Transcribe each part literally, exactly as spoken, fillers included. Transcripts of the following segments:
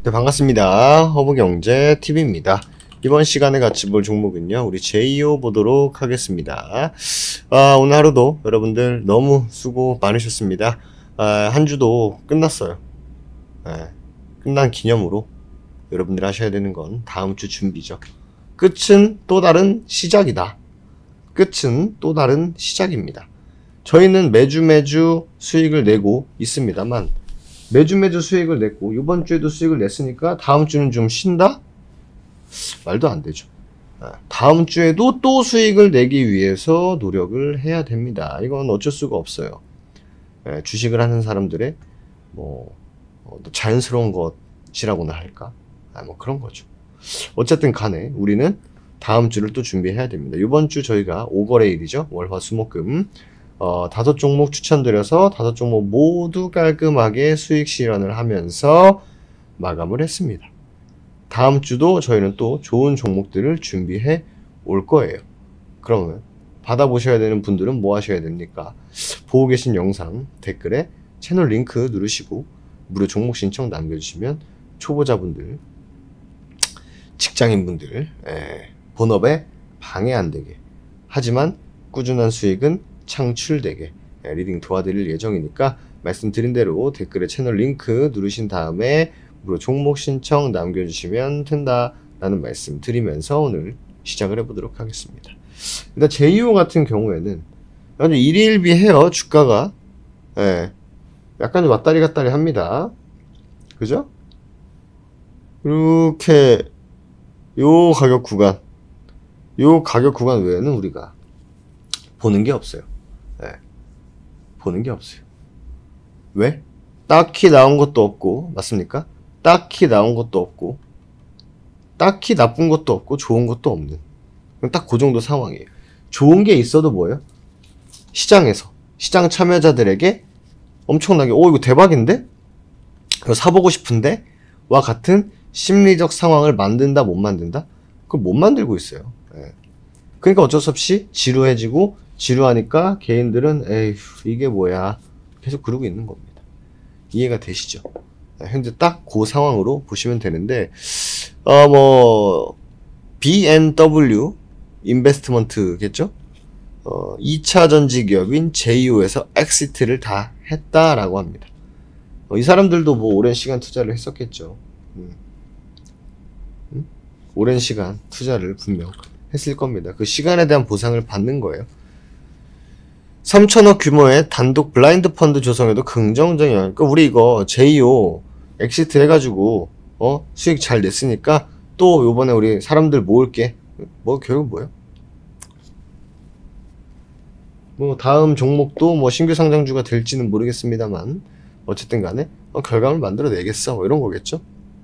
네, 반갑습니다. 허브경제티비입니다. 이번 시간에 같이 볼 종목은요, 우리 제이오 보도록 하겠습니다. 아, 오늘 하루도 여러분들 너무 수고 많으셨습니다. 아, 한 주도 끝났어요. 아, 끝난 기념으로 여러분들 하셔야 되는 건 다음 주 준비죠. 끝은 또 다른 시작이다. 끝은 또 다른 시작입니다. 저희는 매주 매주 수익을 내고 있습니다만, 매주 매주 수익을 냈고 이번 주에도 수익을 냈으니까 다음 주는 좀 쉰다? 말도 안 되죠. 다음 주에도 또 수익을 내기 위해서 노력을 해야 됩니다. 이건 어쩔 수가 없어요. 주식을 하는 사람들의 뭐 자연스러운 것이라고나 할까? 아, 뭐 그런 거죠. 어쨌든 간에 우리는 다음 주를 또 준비해야 됩니다. 이번 주 저희가 오거래일이죠. 월, 화, 수, 목, 금 어, 다섯 종목 추천드려서 다섯 종목 모두 깔끔하게 수익 실현을 하면서 마감을 했습니다. 다음 주도 저희는 또 좋은 종목들을 준비해 올 거예요. 그러면 받아보셔야 되는 분들은 뭐 하셔야 됩니까? 보고 계신 영상 댓글에 채널 링크 누르시고 무료 종목 신청 남겨주시면 초보자분들, 직장인분들, 에, 본업에 방해 안 되게, 하지만 꾸준한 수익은 창출되게 리딩 도와드릴 예정이니까 말씀드린 대로 댓글에 채널 링크 누르신 다음에 무료 종목 신청 남겨주시면 된다라는 말씀 드리면서 오늘 시작을 해보도록 하겠습니다. 일단 제이오 같은 경우에는 아주 일희일비해요. 주가가 예, 약간 좀 왔다리 갔다리 합니다. 그죠? 이렇게 요 가격 구간, 요 가격 구간 외에는 우리가 보는 게 없어요. 네. 보는 게 없어요. 왜? 딱히 나온 것도 없고, 맞습니까? 딱히 나온 것도 없고, 딱히 나쁜 것도 없고, 좋은 것도 없는. 딱 그 정도 상황이에요. 좋은 게 있어도 뭐예요? 시장에서, 시장 참여자들에게 엄청나게, 오, 이거 대박인데? 이거 사보고 싶은데? 와 같은 심리적 상황을 만든다, 못 만든다? 그걸 못 만들고 있어요. 네. 그러니까 어쩔 수 없이 지루해지고, 지루하니까 개인들은 에휴 이게 뭐야 계속 그러고 있는 겁니다. 이해가 되시죠? 현재 딱 그 상황으로 보시면 되는데 어 뭐 비엔더블유 인베스트먼트겠죠? 어 이 차 전지 기업인 제이오에서 엑시트를 다 했다라고 합니다. 어, 이 사람들도 뭐 오랜 시간 투자를 했었겠죠. 음. 음? 오랜 시간 투자를 분명 했을 겁니다. 그 시간에 대한 보상을 받는 거예요. 삼천억 규모의 단독 블라인드 펀드 조성에도 긍정적인 영향. 그러니까 우리 이거 제이오 엑시트 해가지고 어 수익 잘 냈으니까 또 요번에 우리 사람들 모을게. 뭐 결국 뭐예요? 뭐 다음 종목도 뭐 신규 상장주가 될지는 모르겠습니다만 어쨌든 간에 어, 결과물 만들어 내겠어 뭐 이런 거겠죠.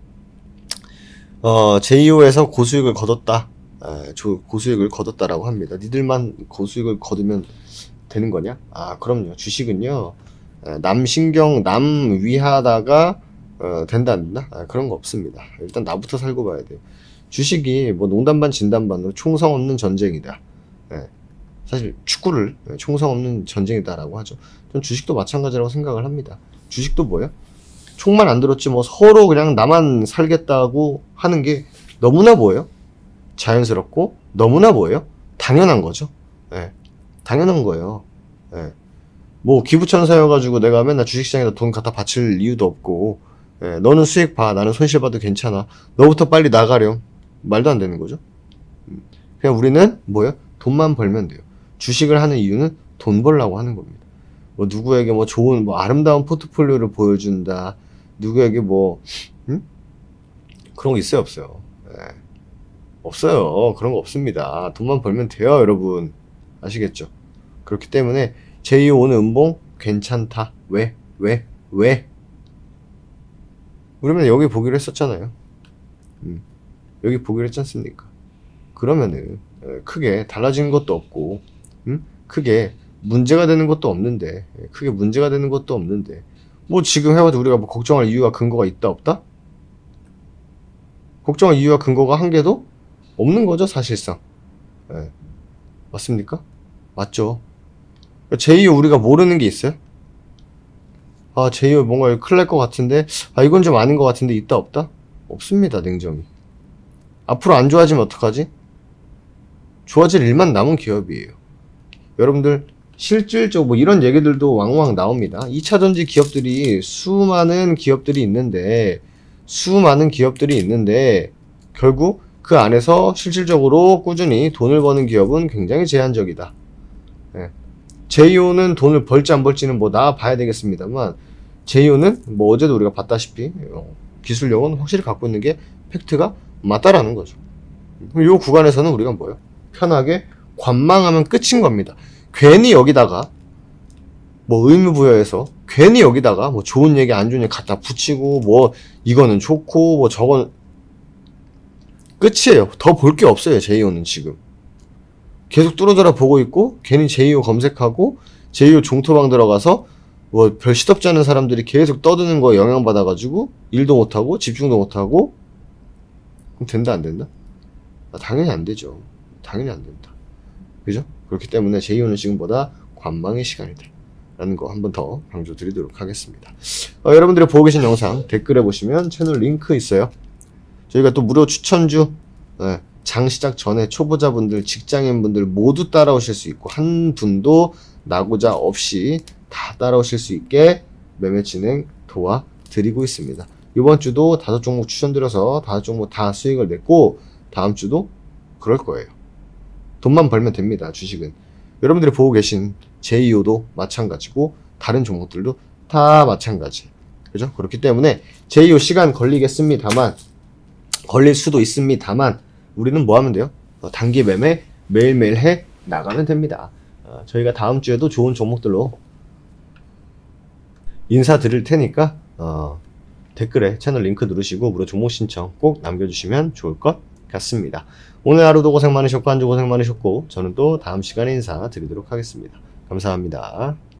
어 제이오에서 고수익을 거뒀다. 아, 조, 고수익을 거뒀다라고 합니다. 니들만 고수익을 거두면 되는 거냐? 아, 그럼요. 주식은요, 남 신경, 남 위하다가, 어, 된다, 안 된다? 아, 그런 거 없습니다. 일단 나부터 살고 봐야 돼요. 주식이 뭐 농담 반 진담 반으로 총성 없는 전쟁이다. 예. 사실 축구를 총성 없는 전쟁이다라고 하죠. 전 주식도 마찬가지라고 생각을 합니다. 주식도 뭐예요? 총만 안 들었지 뭐 서로 그냥 나만 살겠다고 하는 게 너무나 뭐예요? 자연스럽고 너무나 뭐예요? 당연한 거죠. 예. 당연한 거예요. 예. 뭐 기부천사여가지고 내가 맨날 주식시장에다 돈 갖다 바칠 이유도 없고, 예. 너는 수익 봐, 나는 손실 봐도 괜찮아. 너부터 빨리 나가렴. 말도 안 되는 거죠. 그냥 우리는 뭐예요? 돈만 벌면 돼요. 주식을 하는 이유는 돈 벌라고 하는 겁니다. 뭐 누구에게 뭐 좋은 뭐 아름다운 포트폴리오를 보여준다. 누구에게 뭐 음? 그런 거 있어요, 없어요? 예. 없어요. 그런 거 없습니다. 돈만 벌면 돼요, 여러분. 아시겠죠? 그렇기 때문에 제이오 오늘 음봉 괜찮다. 왜? 왜? 왜? 그러면 여기 보기로 했었잖아요. 음, 여기 보기로 했지 않습니까? 그러면은 크게 달라진 것도 없고 음? 크게 문제가 되는 것도 없는데 크게 문제가 되는 것도 없는데 뭐 지금 해봐도 우리가 뭐 걱정할 이유와 근거가 있다 없다? 걱정할 이유와 근거가 한 개도 없는 거죠, 사실상. 네. 맞습니까? 맞죠. 제이오 우리가 모르는 게 있어요? 아, 제이오 뭔가 큰일 날 것 같은데, 아, 이건 좀 아닌 것 같은데, 있다, 없다? 없습니다. 냉정히. 앞으로 안 좋아지면 어떡하지? 좋아질 일만 남은 기업이에요. 여러분들 실질적으로 뭐 이런 얘기들도 왕왕 나옵니다. 이차전지 기업들이 수많은 기업들이 있는데 수많은 기업들이 있는데 결국 그 안에서 실질적으로 꾸준히 돈을 버는 기업은 굉장히 제한적이다. 네. 제이오는 돈을 벌지 안 벌지는 뭐 나와 봐야 되겠습니다만 제이오는 뭐 어제도 우리가 봤다시피 기술력은 확실히 갖고 있는 게 팩트가 맞다라는 거죠. 이 구간에서는 우리가 뭐예요? 편하게 관망하면 끝인 겁니다. 괜히 여기다가 뭐 의무부여해서 괜히 여기다가 뭐 좋은 얘기 안 좋은 얘기 갖다 붙이고 뭐 이거는 좋고 뭐 저건 끝이에요. 더 볼 게 없어요. 제이오는 지금 계속 뚫어져라 보고 있고 괜히 제이오 검색하고 제이오 종토방 들어가서 뭐 별 시덥지 않은 사람들이 계속 떠드는 거에 영향받아가지고 일도 못하고 집중도 못하고 그럼 된다 안 된다? 아, 당연히 안 되죠. 당연히 안 된다. 그죠? 그렇기 때문에 제이오는 지금보다 관망의 시간이다 라는 거 한 번 더 강조드리도록 하겠습니다. 어, 여러분들이 보고 계신 영상 댓글에 보시면 채널 링크 있어요. 저희가 또 무료 추천주 네, 장 시작 전에 초보자분들 직장인분들 모두 따라오실 수 있고 한 분도 나고자 없이 다 따라오실 수 있게 매매 진행 도와드리고 있습니다. 이번 주도 다섯 종목 추천드려서 다섯 종목 다 수익을 냈고 다음 주도 그럴 거예요. 돈만 벌면 됩니다. 주식은 여러분들이 보고 계신 제이오도 마찬가지고 다른 종목들도 다 마찬가지. 그죠? 그렇기 때문에 제이오 시간 걸리겠습니다만 걸릴 수도 있습니다만 우리는 뭐 하면 돼요? 어, 단기 매매 매일매일 해 나가면 됩니다. 어, 저희가 다음 주에도 좋은 종목들로 인사드릴 테니까 어, 댓글에 채널 링크 누르시고 무료 종목 신청 꼭 남겨주시면 좋을 것 같습니다. 오늘 하루도 고생 많으셨고 한 주 고생 많으셨고 저는 또 다음 시간에 인사드리도록 하겠습니다. 감사합니다.